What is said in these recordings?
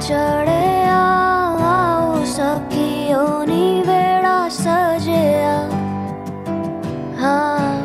चढ़िया आओ सखियों नी वेड़ा सजिया हाँ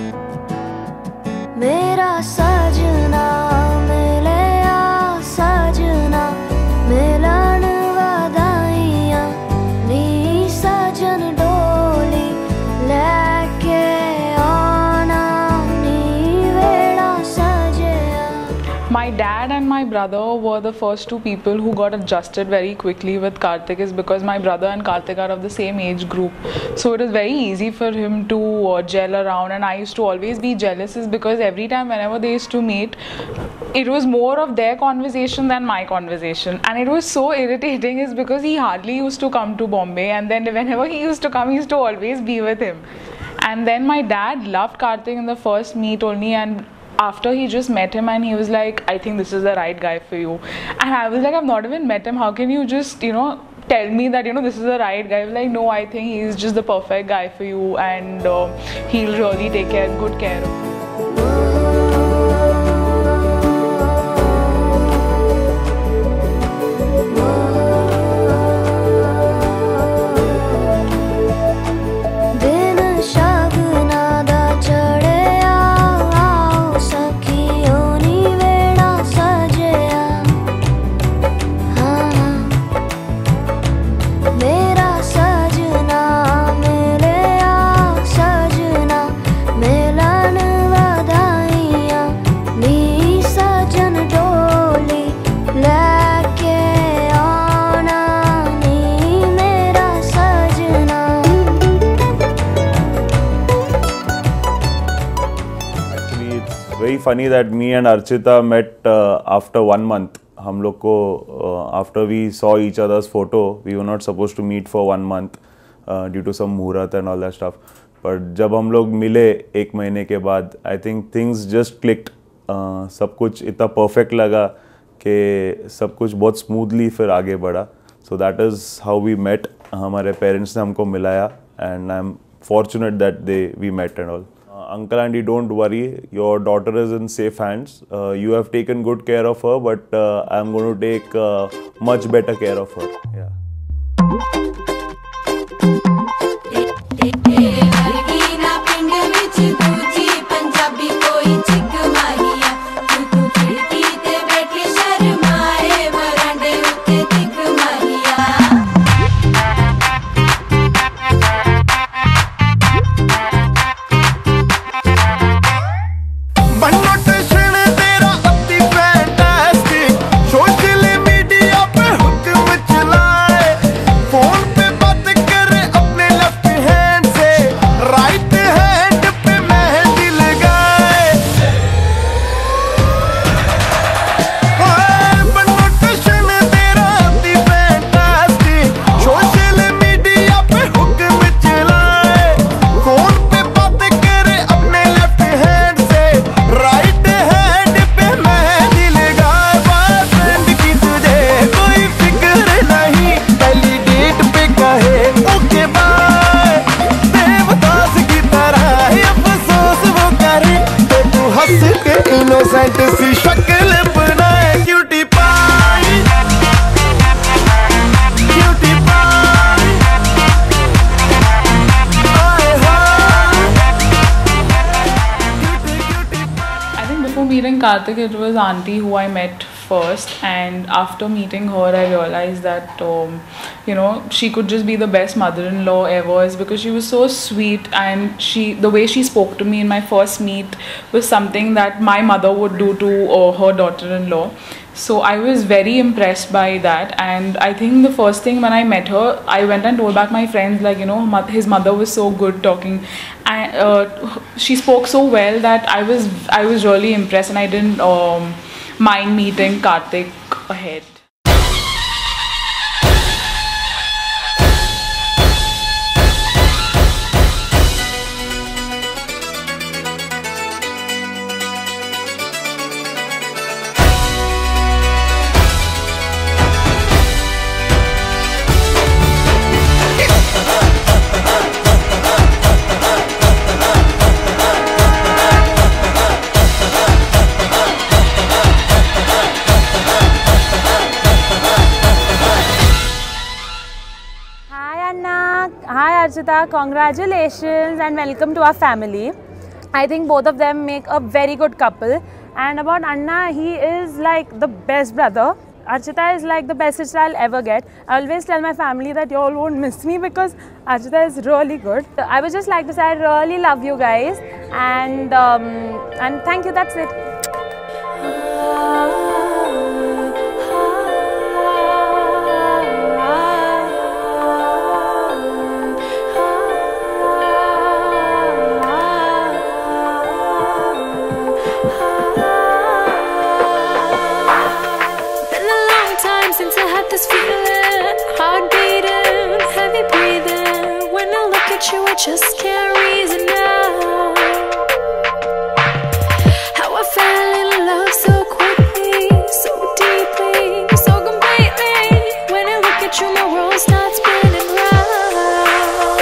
मेरा सजना मिलिया सजना मिलन वधाइयां नी सजन डोली लेके आना नी वेड़ा सजिया. My dad and my brother were the first two people who got adjusted very quickly with Karthik, is because my brother and Karthik are of the same age group. So it was very easy for him to gel around, and I used to always be jealous is because every time whenever they used to meet, it was more of their conversation than my conversation. And it was so irritating is because he hardly used to come to Bombay, and then whenever he used to come, he used to always be with him. And then my dad loved Karthik in the first meet only, and after he just met him and he was like, I think this is the right guy for you. And I was like, I've not even met him, how can you just, tell me that, this is the right guy? I was like, no, I think he's just the perfect guy for you, and he'll really take good care of you. Very funny that me and Archita met after 1 month. हम लोग को after we saw each other's photo, we were not supposed to meet for 1 month due to some muhurat and all that stuff. But जब हम लोग मिले 1 महीने के बाद, I think things just clicked. सब कुछ इतना perfect लगा कि सब कुछ बहुत smoothly फिर आगे बढ़ा. So that is how we met. हमारे parents ने हमको मिलाया, and I'm fortunate that we met and all. Uncle Auntie, don't worry, your daughter is in safe hands. You have taken good care of her, but I'm going to take much better care of her. Yeah. Meeting Karthik, it was Auntie who I met first, and after meeting her I realized that she could just be the best mother-in-law ever, is because she was so sweet, and the way she spoke to me in my first meet was something that my mother would do to her daughter-in-law. So I was very impressed by that, and I think the first thing when I met her, I went and told back my friends, like, his mother was so good talking, and she spoke so well that I was really impressed, and I didn't mind meeting Karthik ahead. Archita, congratulations and welcome to our family. I think both of them make a very good couple. And about Anna, he is like the best brother. Archita is like the best sister I'll ever get. I always tell my family that you all won't miss me because Archita is really good. I would just like to say I really love you guys and thank you, that's it. Since I had this feeling, heart beating, heavy breathing. When I look at you, I just can't reason out how I fell in love so quickly, so deeply, so completely. When I look at you, my world starts spinning round.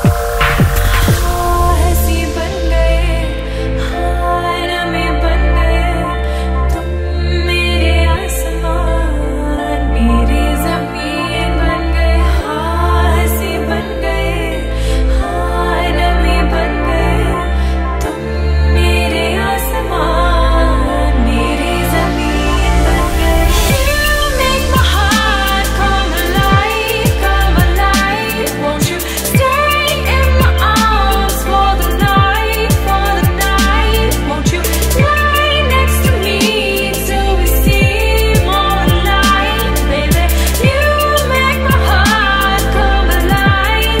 ऐसी बन गए, नमी बन गए, तुम मेरे आसमान, मेरी ज़मीन बन गए, ऐसी बन गए, नमी बन गए, तुम मेरे आसमान, मेरी ज़मीन बन गए. You make my heart come alive, won't you stay in my arms for the night, won't you lie next to me till we seem all alive, baby. You make my heart come alive.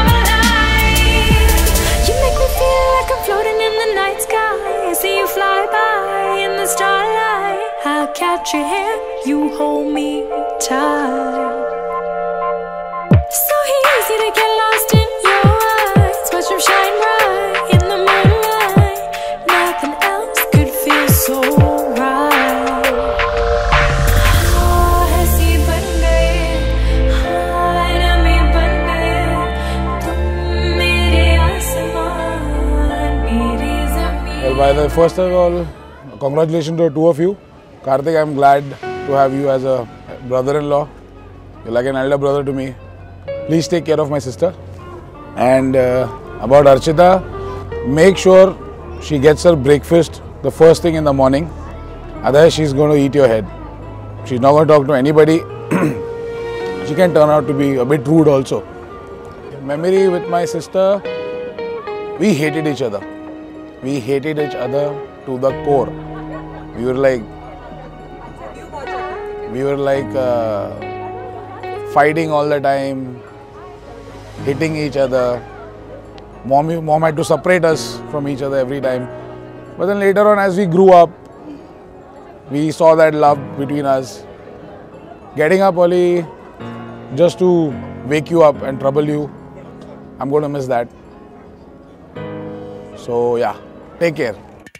You make me feel like I'm floating in the night sky. I see you fly by in the starlight. I'll catch your hand, you hold me tight. So easy to get lost in your eyes. Watch them shine bright in the moonlight. Nothing else could feel so right. ऐसी बन गए, नमी बन गए, तुम मेरे आसमान, मेरी ज़मीन. Well, by the first of all, congratulations to the two of you. Karthik, I'm glad to have you as a brother-in-law. You're like an elder brother to me. Please take care of my sister. And about Archita, make sure she gets her breakfast the first thing in the morning. Otherwise, she's going to eat your head. She's not going to talk to anybody. She can turn out to be a bit rude also. Memory with my sister, we hated each other. We hated each other to the core. We were like fighting all the time, hitting each other. Mom had to separate us from each other every time. But then later on, as we grew up, we saw that love between us. Getting up early just to wake you up and trouble you, I'm going to miss that. So yeah, take care.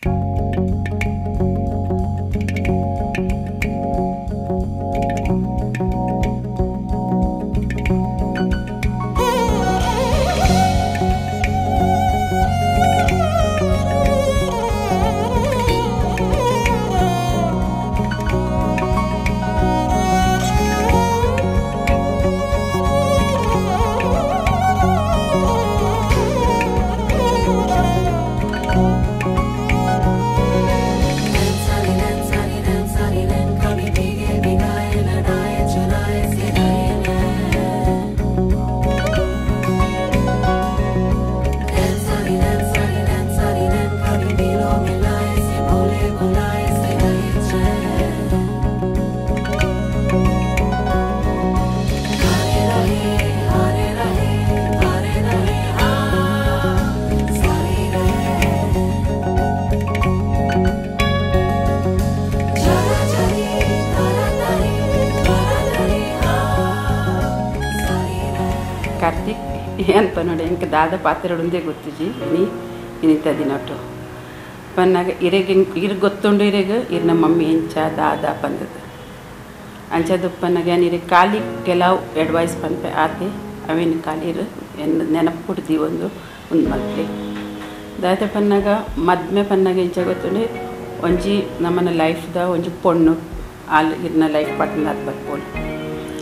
Karthik ಏನಪ್ಪ ನೋಡಿ ಇಂಕ ದಾದ ಪಾತ್ರೆಡುಂದೇ ಗೊತ್ತಿಜಿ ಇನ್ನಿತ ದಿನಟ್ಟು ಪನ್ನಾಗ ಇರಿಗೆ ಗೊತ್ತುಂಡು ಇರು ನಮ್ಮ mummy ಎಂಚ ದಾದ ಪಂದದ ಅಂಚದು ಪನ್ನಾಗ ಏನಿರಿ ಖಾಲಿ ಕೆಲವು advice ಪನ್ಪೆ ಆತೆ ಅವೇನು ಖಾಲಿರು ನೆನಪುಡ್ದಿ ಒಂದು ಮಲ್ಪೆ ದಾದ ಪನ್ನಾಗ ಮದ್ಮೆ ಪನ್ನಾಗ ಎಂಚ ಗೊತ್ತುಂಡು ಒಂಜಿ ನಮ್ಮನ ಲೈಫ್ದ ಒಂಜಿ ಪೊಣ್ಣು ಆಲ್ ಇರ್ನ ಲೈಫ್ ಪಾರ್ಟ್ನರ್ ಬರ್ಬೋದು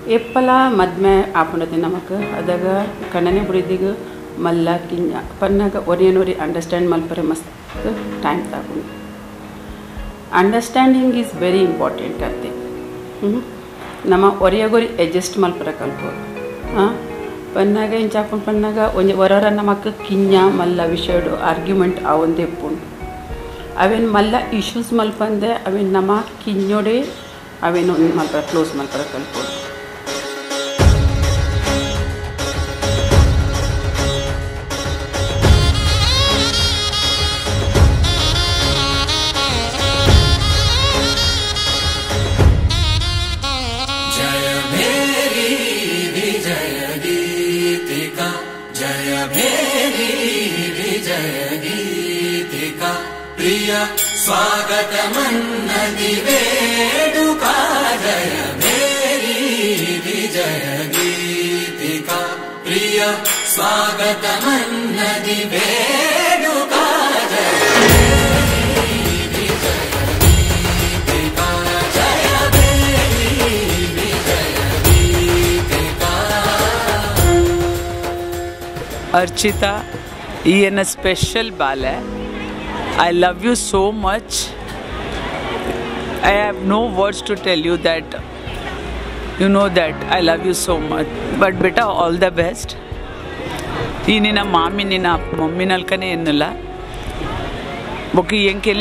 ಎಪ್ಪಲ ಮದ್ಮೆ ಆಪುಂಡತೆ ನಮಕ್ ಅದಾಗ ಕಣ್ಣನೆ ಬುಡಿದಿಗ ಮಲ್ಲ ಕಿಂಜ ಪನ್ನಾಗ ಒರಿಯನೊರಿ ಅಂಡರ್ಸ್ಟ್ಯಾಂಡ್ ಮಲ್ಪರೆ ಮಸ್ತ್ ಟೈಮ್ ತಗೊಂಡು ಅಂಡರ್ಸ್ಟ್ಯಾಂಡಿಂಗ್ ಈಸ್ ವೆರಿ ಇಂಪಾರ್ಟೆಂಟ್ ಅಂತೆ ನಮ್ಮ ಒರಿಯಗೊರಿ ಅಡ್ಜಸ್ಟ್ ಮಲ್ಪರೆ ಕಲ್ಪೋದು ಪನ್ನಾಗ ಇಂಚಾಪುಂಡು ಪನ್ನಾಗ ಒಂಜಿ ಹೊರರ ನಮಕ್ ಕಿಂಜ ಮಲ್ಲ ವಿಷಯಡು ಆರ್ಗ್ಯುಮೆಂಟ್ ಅವೊಂದೇ ಪುಂಡು ಅವೇನು ಮಲ್ಲ ಇಶ್ಯೂಸ್ ಮಲ್ಪಂದೆ ಅವೇನು ನಮ್ಮ ಕಿಂಜೋಡೆ ಅವೇನು ಮಲ್ಪರೆ ಕ್ಲೋಸ್ ಮಲ್ಪರೆ ಕಲ್ಪೋದು स्वागतमन्नदि वेडुका जय मेरी विजय गीतिका प्रिय स्वागतमन्नदि वेडुका जय मेरी विजय गीतिका जय मेरी विजय गीतिका अर्चिता ये न स्पेशल बाल है I love you so much. I have no words to tell you that you know that I love you so much. But beta, all the best. ಈ ನಿನ್ನ ಮಾಮಿ ನಿನ್ನ ಮಮ್ಮಿನಲ್ಕನೇ ಎನ್ನಲ್ಲ ಬೊಕ್ಕಿ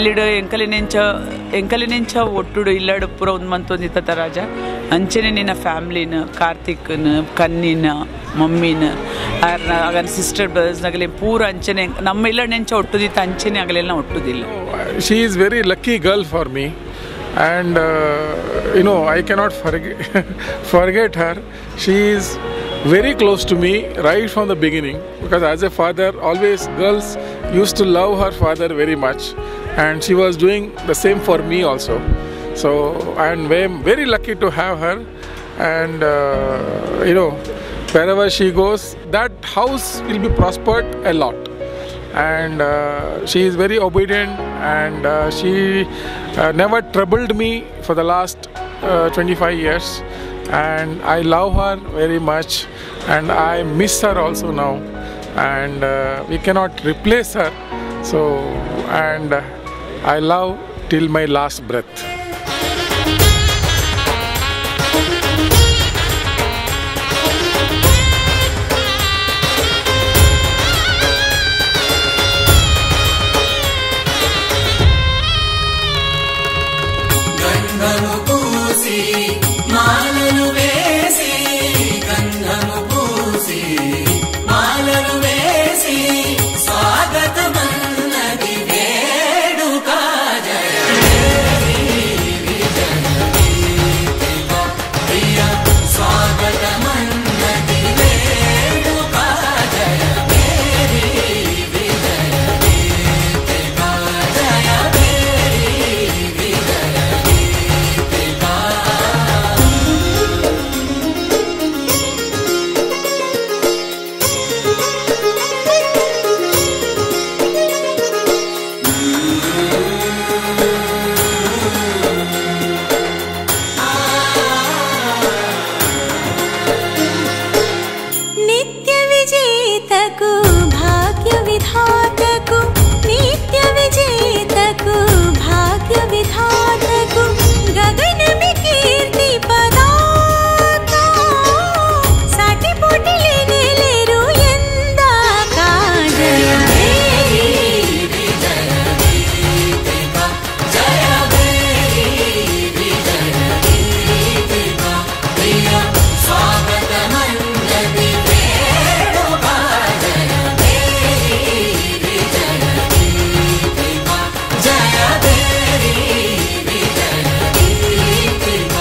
ಎಂಕಲಿನೆಂಚ ಒಟ್ಟುಡು ಇಲ್ಲಾಡು ಪೂರ ಒಂದು ಮಂತೊಂದಿತ್ತ ರಾಜ ಅಂಚೆನೆ ನಿನ್ನ ಫ್ಯಾಮ್ಲಿನ ಕಾರ್ತಿಕ್ನ ಕನ್ನಿನ ಮಮ್ಮಿನ ಆಗನ ಸಿಸ್ಟರ್ ಬ್ರದರ್ಸ್ನಾಗಲಿ ಪೂರ ಅಂಚೆನೆ ನಮ್ಮ ಇಲ್ಲ ನೆಂಚ ಒಟ್ಟುದಿತ್ತ ಅಂಚೆನೆ ಆಗಲೆಲ್ಲ ಒಟ್ಟುದಿಲ್ಲ She is very lucky girl for me and you know I cannot forget her. She is very close to me right from the beginning because as a father always girls used to love her father very much and she was doing the same for me also. So I am very lucky to have her and you know wherever she goes that house will be prospered a lot and she is very obedient and she never troubled me for the last 25 years and I love her very much and I miss her also now and we cannot replace her so and I love till my last breath. గంధము పూసి మాలలు వేసి గంధము పూసి మాలలు వేసి స్వాగతమన్నది వేడుక జయ Mary విజయ గీతిక ప్రియ స్వాగతమన్నది వేడుక జయ మేరీ విజయ గీతిక జయ మేరీ విజయ नित्य विजेतकु भाग्य विधातकु नित्य विजेतकु भाग्य विधातकु गगन में कीर्ति पदाता साटी पोटी लेने लेरू ಎಂದಾಕ ಜಯ ಮೇರಿ ವಿಜಯ ಗೀತಿಕ ಜಯ ಮೇರಿ ವಿಜಯ ಗೀತಿಕ ಪ್ರಿಯ ಸ್ವಾಗತಮನ್ನದಿ ವೇಡುಕ ಜಯ ಮೇರಿ ವಿಜಯ ಗೀತಿಕ ಜಯ ಮೇರಿ ವಿಜಯ ಗೀತಿಕ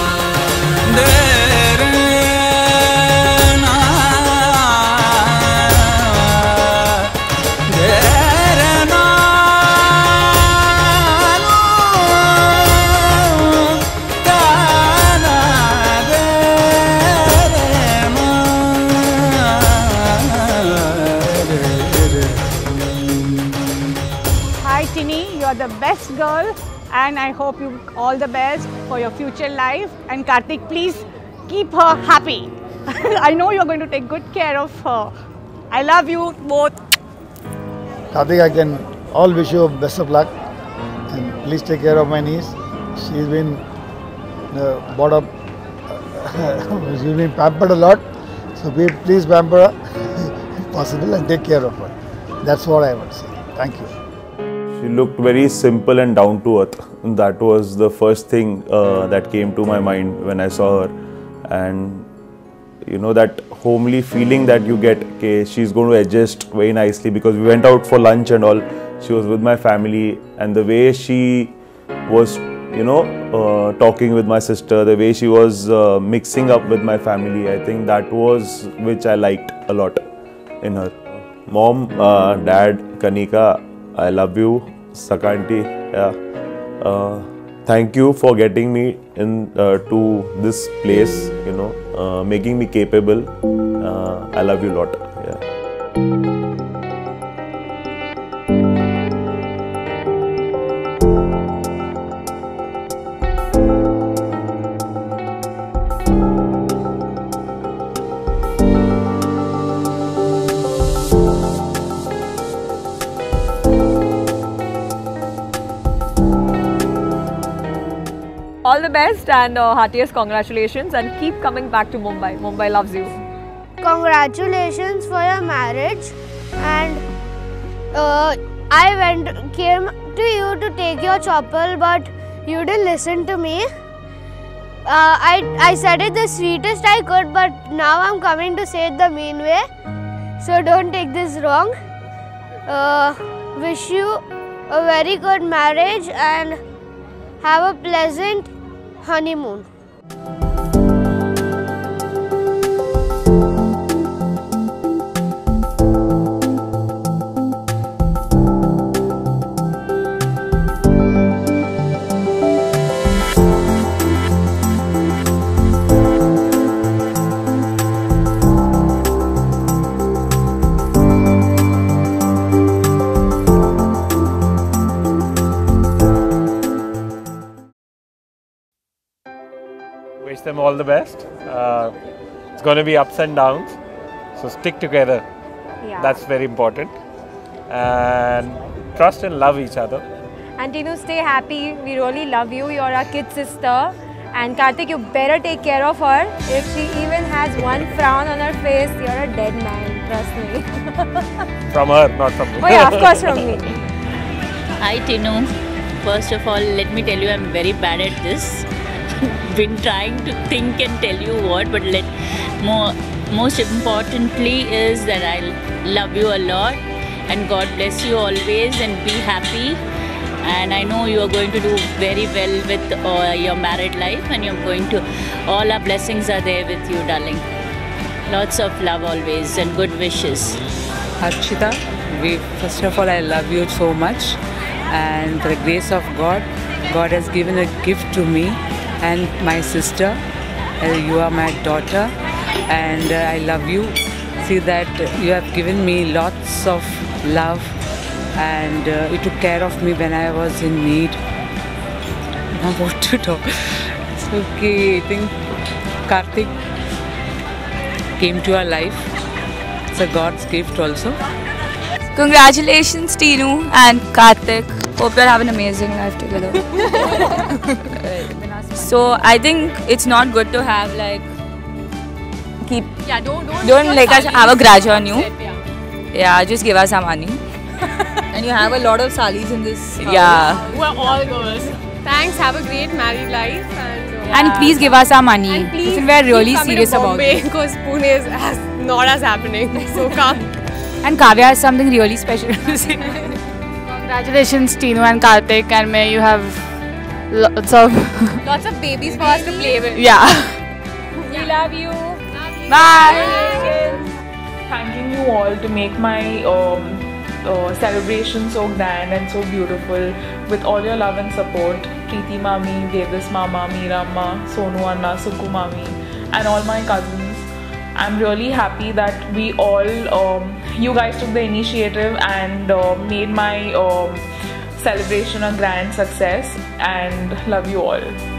Hi Tini, you are the best girl and I hope you all the best for your future life and Karthik please keep her happy. I know you're going to take good care of her. I love you both. Kartik, I can all wish you best of luck, and please take care of my niece. She's been brought up, she's been pampered a lot, so please pamper her if possible and take care of her. That's what I would say. Thank you. She looked very simple and down to earth. That was the first thing that came to my mind when I saw her. And you know, that homely feeling that you get, okay, she's going to adjust very nicely, because we went out for lunch and all. She was with my family, and the way she was, you know, talking with my sister, the way she was mixing up with my family, I think that was which I liked a lot in her. Mom, Dad, Kanika, I love you. Sakanti, yeah. Thank you for getting me in to this place, you know, making me capable. I love you a lot. Yeah. All the best and heartiest congratulations, and keep coming back to Mumbai. Mumbai loves you. Congratulations for your marriage, and I came to you to take your chapel, but you didn't listen to me. I said it the sweetest I could, but now I'm coming to say it the mean way. So don't take this wrong. Wish you a very good marriage and have a pleasant honeymoon. Wish them all the best. It's going to be ups and downs, so stick together. Yeah. That's very important. And trust and love each other. And Tinu, stay happy. We really love you. You're our kid sister. And Kartik, you better take care of her. If she even has one frown on her face, you're a dead man. Trust me. From her, not from me. Oh yeah, of course from me. Hi Tinu. First of all, let me tell you, I'm very bad at this. Been trying to think and tell you what, but most importantly is that I love you a lot, and God bless you always, and be happy. And I know you are going to do very well with your married life, and you're going to, all our blessings are there with you, darling. Lots of love always and good wishes. Archita, first of all, I love you so much, and for the grace of God, God has given a gift to me and my sister. You are my daughter, and I love you. See that you have given me lots of love, and you took care of me when I was in need. Now what to talk? It's okay. I think Kartik came to our life. It's a God's gift also. Congratulations Tinu and Kartik. Hope you'll have an amazing life together. So I think it's not good to have like don't like us have a grudge on you. Yeah, just give us some money. And you have a lot of salis in this house. Yeah. We're all girls. Thanks, have a great married life. And please give us our money. We're really serious about it. Because Pune is not as happening. So come. And Kavya has something really special to say. Congratulations Tinu and Kartik, and may you have lots of babies for us to play with. Yeah. We love you. Bye. Thanking you all to make my celebration so grand and so beautiful with all your love and support. Preeti Mami, Devis Mama, Meera Amma, Sonu Anna, Suku Mami, and all my cousins. I'm really happy that we all, you guys took the initiative and made my celebration a grand success, and love you all.